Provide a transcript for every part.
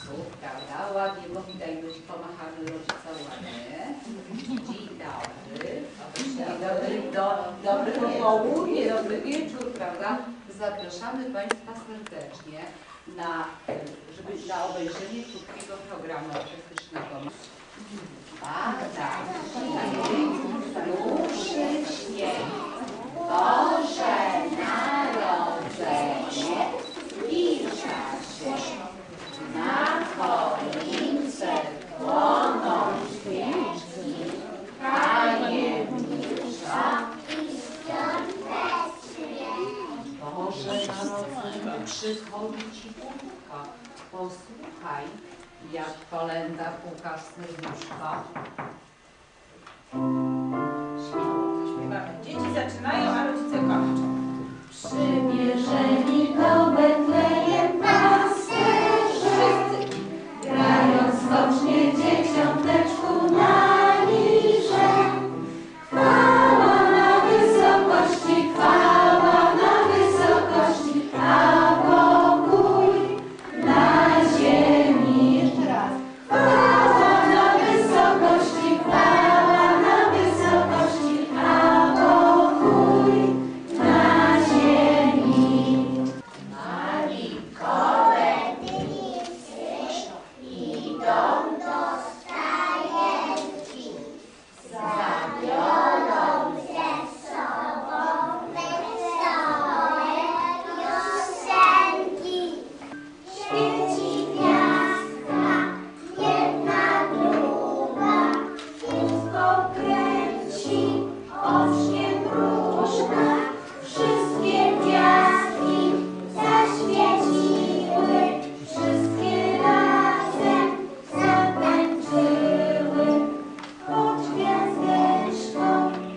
rodziców, prawda? Ładnie, bo widać, być pomachamy rodzica ładnie. Dzień dobry. Dobry popołudnie, dobry wieczór, prawda? Zapraszamy Państwa serdecznie na obejrzenie krótkiego programu artystycznego. Ruszy śnieg, Boże Narodzenie, zbliża się. Na choince płoną świeczki, tajemniczo i świątecznie. Boże Narodzenie, przychodzi Ci puka, posłuchaj, jak kolenda puka serduszko. Śpiewamy. Dzieci zaczynają, a rodzice kończą. Przymierzeni do Betlejem pasterze, grając skocznie dzieciąteczku na lirze. Chwała na wysokości, a pokój na ziemi. Chwała na wysokości, a pokój na ziemi. Mali kolędnicy idą do stajenki, zabiorą ze sobą wesołe piosenki. Świeci gwiazdka, jedna, druga, wszystko kręci oczkiem różka. Wszystkie gwiazdki zaświeciły, wszystkie razem zatańczyły. Chodź gwiazdeczko,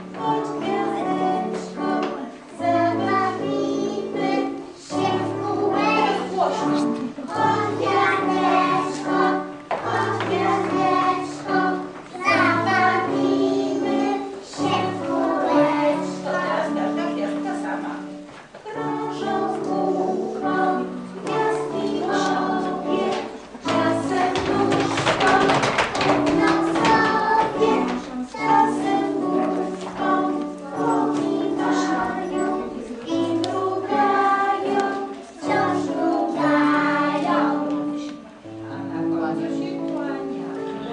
zabawimy się w kółeczko. Chodź gwiazdeczko, zabawimy się w kółeczko. Teraz każda gwiazdka sama. Krążą w kółko gwiazdki obie, czasem nóżką jedną sobie, czasem nóżką pominają i mrugają, wciąż mrugają. A na końcu się kłania.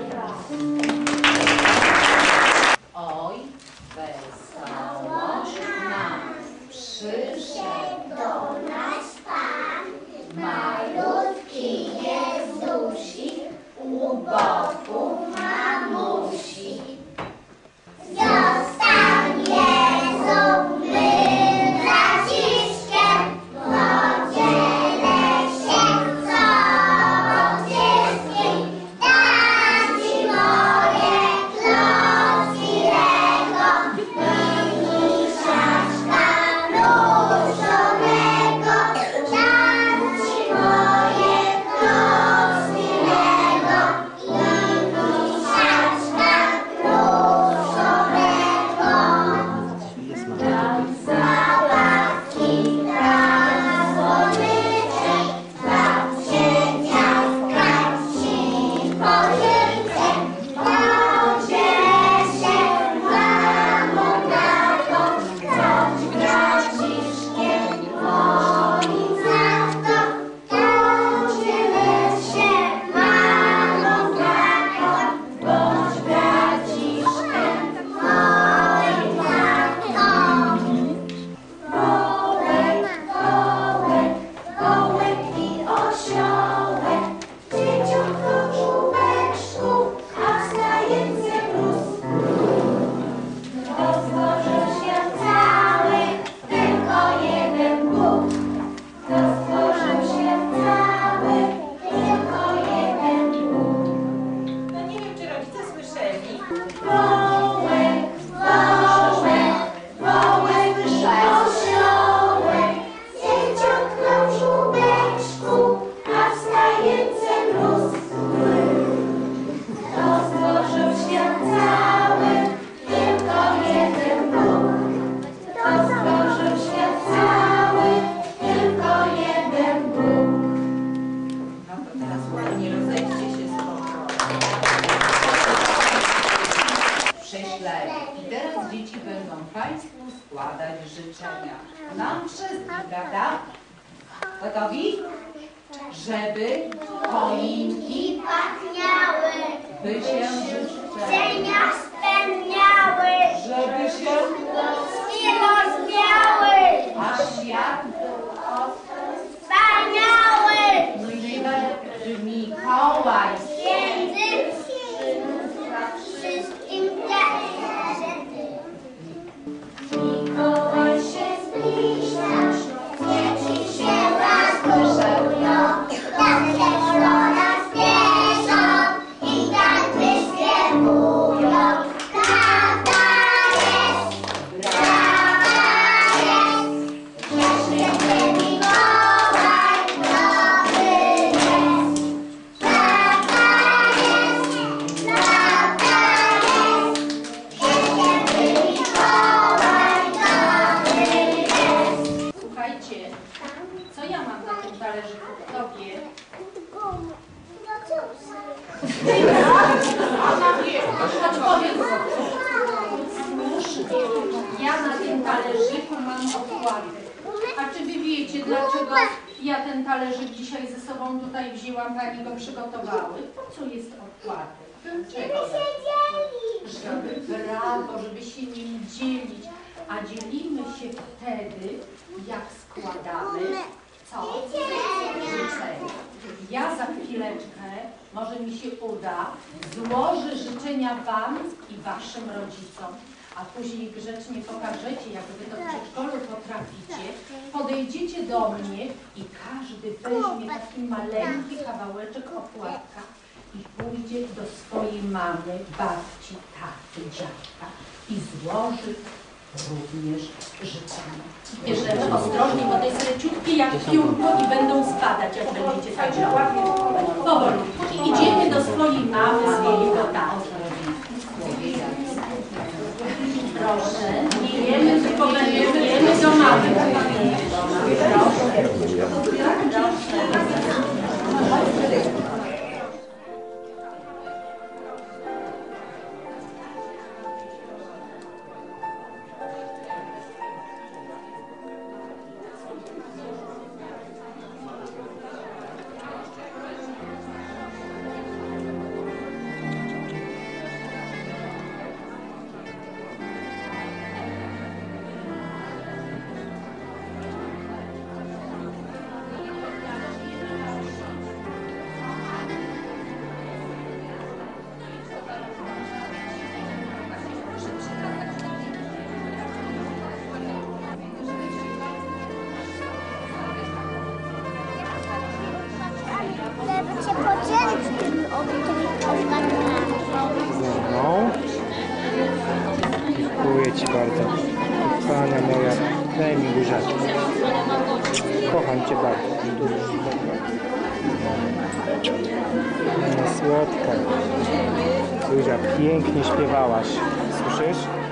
Oj, wesołość nam przyszedł do nas Pan, malutki Jezusik u boku mamusi. Zostań Jezu mym braciszkiem, podzielę się z Tobą wszystkim. Dam Ci moje klocki Lego i misiaczka różowego. Dam Ci moje klocki Lego i Państwu składać życzenia. Nam wszystkim, prawda? Gotowi? Żeby choinki Pachniały, by się życzenia, życzenia spełniały, żeby się i rozwiały, a świat wspaniały, no i najbardziej Mikołaj między wszystkim też. Mikołaj się zbliża, dzieci się radują, takie do nas pieszą i tak wyśpiewują. Prawda jest, że święty Mikołaj dobry jest. Prawda jest, że święty Mikołaj dobry jest. Słuchajcie, co ja mam na tym talerzyku? Kto wie? Odpowiedz. Słusznie. Ja na tym talerzyku mam okłady. A czy wy wiecie, dlaczego ja ten talerzyk dzisiaj ze sobą tutaj wzięłam, pani go przygotowały? Po co jest okładek? Dlaczego? Żeby brawo, żeby się nim dzielić. A dzielimy się wtedy, jak składamy co? Życzenia. Ja za chwileczkę, może mi się uda, złożę życzenia wam i waszym rodzicom, a później grzecznie pokażecie, jak wy to w przedszkolu potraficie. Podejdziecie do mnie i każdy weźmie taki maleńki kawałeczek opłatka i pójdzie do swojej mamy, babci, taty, dziadka i złoży również życzenia. Bierzemy ostrożnie, bo to jest leciutkie jak piórko i będą spadać, jak będziecie tak działać. Powolutku. Idziemy do swojej mamy, swojego taty. Proszę, nie jemy, tylko jemy do mamy. Proszę. Żeby cię podzielić tymi okładkami. No. Dziękuję ci bardzo. Kochana moja, daj mi buziaczek. Kocham cię bardzo. Słodka. Zuzia, pięknie śpiewałaś. Słyszysz?